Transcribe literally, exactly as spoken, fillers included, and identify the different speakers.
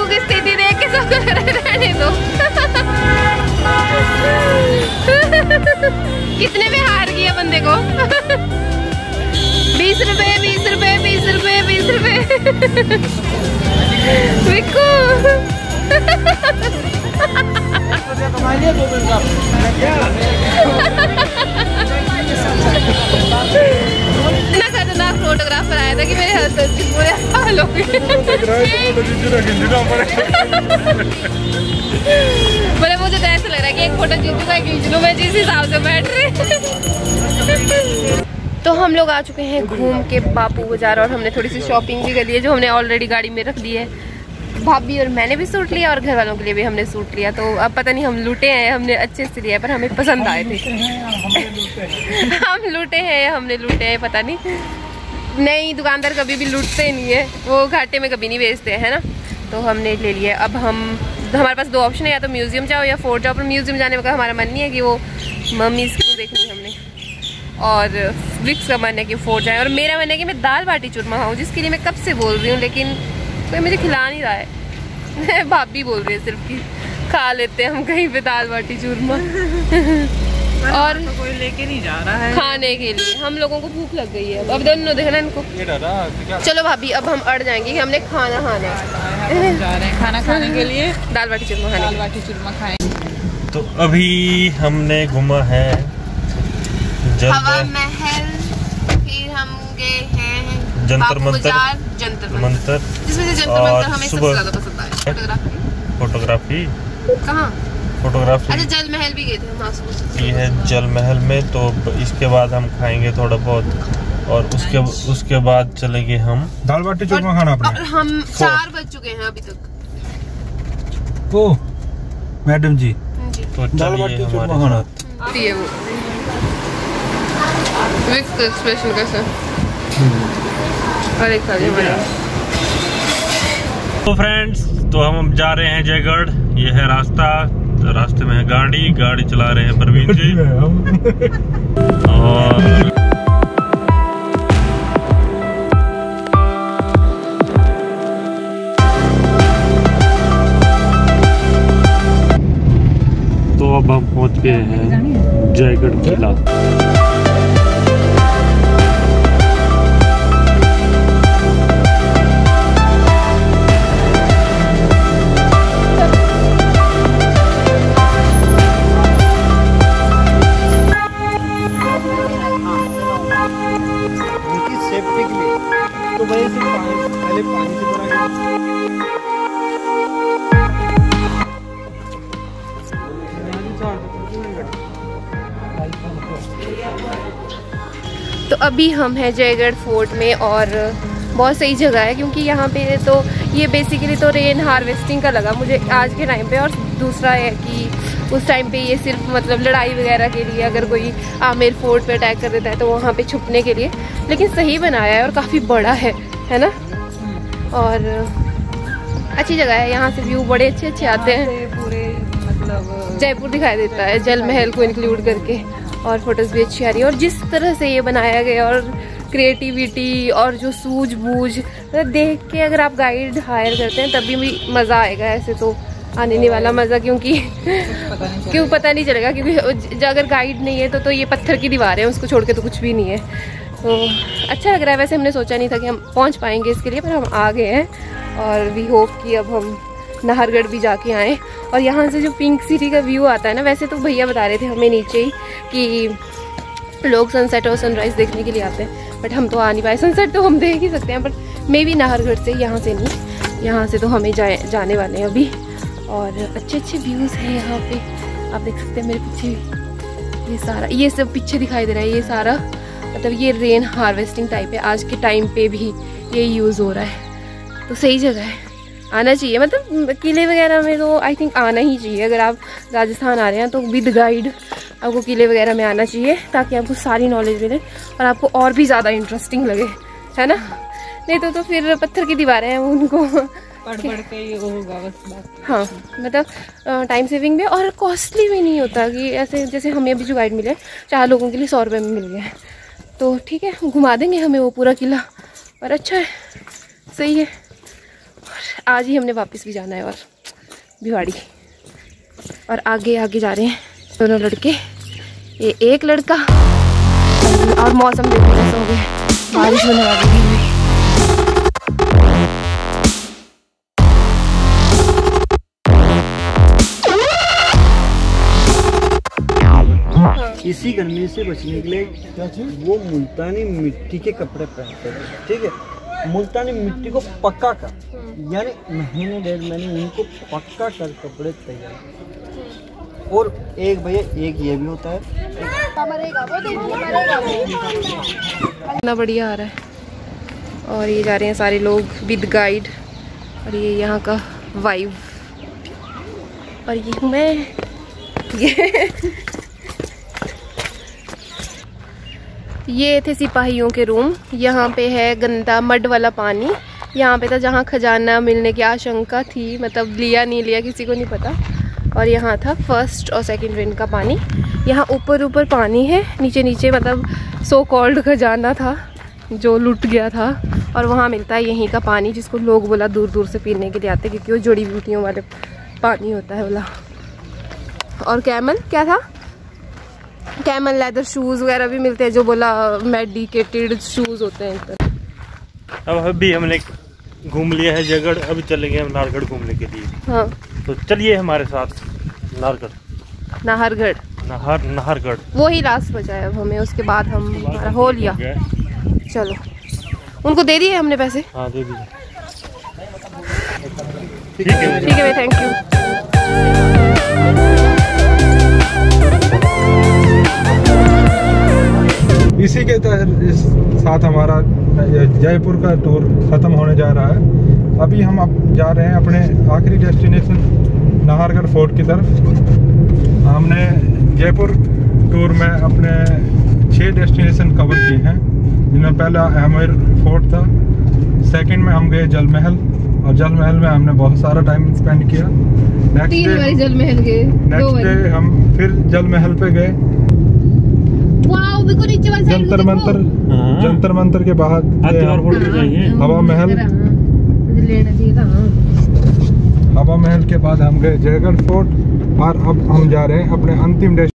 Speaker 1: बापू की स्थिति देख के सब रहने दो। कितने में हार गया बंदे को? बीस रुपए बीस रुपए बीस रुपए बीस रुपए विक्कू। इतना खतरनाक फोटोग्राफर आया था कि मेरे हाथ से पूरे हाल हो गए। बोले मुझे तो ऐसा लग रहा है कि एक फोटो खींचूंगा खींच लूं मैं जिस हिसाब से बैठ रही। तो हम लोग आ चुके हैं घूम के बापू बाजार और हमने थोड़ी सी शॉपिंग भी कर ली है जो हमने ऑलरेडी गाड़ी में रख दी है। भाभी और मैंने भी सूट लिया और घर वालों के लिए भी हमने सूट लिया। तो अब पता नहीं हम लूटे हैं, हमने अच्छे से लिया पर हमें पसंद आए थे। हम लूटे हैं हमने लूटे हैं पता नहीं। नहीं, दुकानदार कभी भी लूटते नहीं है, वो घाटे में कभी नहीं बेचते हैं ना। तो हमने ले लिया। अब हम हमारे पास दो ऑप्शन है, या तो म्यूजियम जाओ या फोर्ट जाओ। पर म्यूजियम जाने का हमारा मन नहीं है कि वो मम्मीज़ को देखनी हमने, और विक्स का मन है कि फोर्ट जाए। और मेरा मन है कि मैं दाल बाटी चूरमा खाऊं, जिसके लिए मैं कब से बोल रही हूँ लेकिन कोई मुझे खिला नहीं रहा है। भाभी बोल रही है सिर्फ कि खा लेते हैं हम कहीं पे दाल बाटी चूरमा। और
Speaker 2: तो कोई लेके नहीं जा रहा है
Speaker 1: खाने के लिए। हम लोगों को भूख लग गई है अब दोनों देखना इनको। चलो भाभी अब हम अड़ जाएंगे कि हमने खाना खाना है।
Speaker 2: जा रहे हैं खाना खाने के लिए,
Speaker 1: दाल बाटी चूरमा खाने।
Speaker 2: दाल बाटी चूरमा खाएंगे।
Speaker 3: तो अभी हमने घूमा है
Speaker 1: हवा महल, फिर हम गए हैं
Speaker 3: जंतर मंतर,
Speaker 1: जंतर
Speaker 3: मंतर,
Speaker 1: जिसमें से जंतर मंतर हमें सबसे ज्यादा पसंद आया। फोटोग्राफी
Speaker 3: फोटोग्राफी
Speaker 1: कहाँ?
Speaker 3: फोटोग्राफी
Speaker 1: अच्छा जल महल भी गए थे हम।
Speaker 3: ये है जल महल में। तो इसके बाद हम खाएंगे थोड़ा बहुत और उसके उसके बाद चलेंगे हम
Speaker 4: दाल बाटी चूरमा खाना अपने।
Speaker 1: और हम चार बज चुके हैं अभी तक।
Speaker 4: ओ मैडम जी,
Speaker 3: तो
Speaker 4: दाल बाटी चूरमा खाना।
Speaker 1: विक्स एक्सप्रेशन कैसे? अरे
Speaker 3: तो फ्रेंड्स, तो हम जा रहे हैं जयगढ़। ये है रास्ता, तो रास्ते में है गाड़ी गाड़ी चला रहे हैं परवीन जी। और तो अब हम पहुंच गए हैं जयगढ़ किला।
Speaker 1: तो अभी हम हैं जयगढ़ फोर्ट में और बहुत सही जगह है क्योंकि यहाँ पे तो ये बेसिकली तो रेन हार्वेस्टिंग का लगा मुझे आज के टाइम पे। और दूसरा है कि उस टाइम पे ये सिर्फ मतलब लड़ाई वगैरह के लिए, अगर कोई आमेर फोर्ट पे अटैक कर देता है तो वहाँ पे छुपने के लिए। लेकिन सही बनाया है और काफ़ी बड़ा है है ना। और अच्छी जगह है, यहाँ से व्यू बड़े अच्छे अच्छे आते हैं।
Speaker 2: पूरे मतलब
Speaker 1: जयपुर दिखाई देता है जल महल को इंक्लूड करके, और फोटोज भी अच्छी आ रही है। और जिस तरह से ये बनाया गया और क्रिएटिविटी और जो सूझबूझ मतलब देख के अगर आप गाइड हायर करते हैं तभी भी मज़ा आएगा। ऐसे तो आने नहीं वाला मज़ा, क्योंकि क्यों पता नहीं चलेगा, क्योंकि अगर गाइड नहीं है तो तो ये पत्थर की दीवार है, उसको छोड़ के तो कुछ भी नहीं है। तो अच्छा लग रहा है। वैसे हमने सोचा नहीं था कि हम पहुंच पाएंगे इसके लिए, पर हम आ गए हैं और वी होप कि अब हम नाहरगढ़ भी जाके आएँ। और यहाँ से जो पिंक सिटी का व्यू आता है ना, वैसे तो भैया बता रहे थे हमें नीचे ही कि लोग सनसेट और सनराइज़ देखने के लिए आते हैं, बट हम तो आ नहीं पाए। सनसेट तो हम देख ही सकते हैं, बट मे बी नाहरगढ़ से, यहाँ से नहीं। यहाँ से तो हमें जाए जाने वाले हैं अभी। और अच्छे अच्छे व्यूज़ हैं यहाँ पे, आप देख सकते हैं मेरे पीछे ये सारा, ये सब पीछे दिखाई दे रहा है। ये सारा मतलब ये रेन हार्वेस्टिंग टाइप है, आज के टाइम पे भी ये यूज़ हो रहा है। तो सही जगह है, आना चाहिए। मतलब किले वगैरह में तो आई थिंक आना ही चाहिए। अगर आप राजस्थान आ रहे हैं तो विद गाइड आपको किले वगैरह में आना चाहिए, ताकि आपको सारी नॉलेज मिले और आपको और भी ज़्यादा इंटरेस्टिंग लगे, है ना। नहीं तो तो फिर पत्थर की दीवारें हैं, उनको
Speaker 2: पढ़ पढ़ के ये होगा बस बात।
Speaker 1: हाँ, मतलब टाइम सेविंग भी और कॉस्टली भी नहीं होता कि ऐसे जैसे हमें अभी जो गाइड मिले चार लोगों के लिए सौ रुपये में मिल गया है। तो ठीक है, घुमा देंगे हमें वो पूरा किला, और अच्छा है, सही है। आज ही हमने वापस भी जाना है और भिवाड़ी। और आगे आगे जा रहे हैं दोनों लड़के, ये एक लड़का। और मौसम देखो कैसा हो गया, बारिश होने वाली है।
Speaker 5: इसी गर्मी से बचने के लिए वो मुल्तानी मिट्टी के कपड़े पहनते हैं, ठीक है। मुल्तानी मिट्टी को पक्का कर, यानी महीने डेढ़ महीने उनको पक्का कर कपड़े तैयार। और एक भैया एक ये भी होता है,
Speaker 1: इतना बढ़िया आ रहा है। और ये जा रहे हैं सारे लोग विद गाइड। और ये यहाँ का वाइब। और ये हूँ मैं, ये ये थे सिपाहियों के रूम। यहाँ पे है गंदा मड वाला पानी। यहाँ पे था जहाँ खजाना मिलने की आशंका थी, मतलब लिया नहीं लिया किसी को नहीं पता। और यहाँ था फर्स्ट और सेकंड रेन का पानी। यहाँ ऊपर ऊपर पानी है, नीचे नीचे मतलब सो कॉल्ड खजाना था जो लुट गया था। और वहाँ मिलता है यहीं का पानी, जिसको लोग बोला दूर दूर से पीने के लिए आते, क्योंकि वो जड़ी बूटियों वाले पानी होता है बोला। और कैमल क्या था, कैमल लेदर शूज़ वगैरह भी मिलते हैं, जो बोला मेडिकेटेड शूज़ होते हैं इधर।
Speaker 3: अब अभी हमने घूम लिया है जयगढ़, अभी चलेंगे हम नाहरगढ़ घूमने के लिए।
Speaker 1: हाँ
Speaker 3: तो चलिए हमारे साथ नाहरगढ़।
Speaker 1: नाहरगढ़
Speaker 3: नाहर नाहरगढ़
Speaker 1: वो ही लास्ट बचा है अब हमें, उसके बाद हम हमारा हो लिया। चलो उनको दे दिए हमने पैसे।
Speaker 3: हाँ दे दीजिए।
Speaker 1: ठीक है ठीक है भाई, थैंक यू।
Speaker 4: इसी के तहत इस साथ हमारा जयपुर का टूर ख़त्म होने जा रहा है। अभी हम अब जा रहे हैं अपने आखिरी डेस्टिनेशन नाहरगढ़ फोर्ट की तरफ। हमने जयपुर टूर में अपने छः डेस्टिनेशन कवर किए हैं, जिनमें पहला आमेर फोर्ट था, सेकंड में हम गए जल महल, और जल महल में हमने बहुत सारा टाइम स्पेंड किया। नेक्स्ट डे
Speaker 1: जल महल गए,
Speaker 4: नेक्स्ट डे हम फिर जल महल पे गए। जंतर मंतर जंतर मंतर के बाद हवा महल, हवा महल के बाद हम गए जयगढ़ फोर्ट। और अब हम जा रहे हैं अपने अंतिम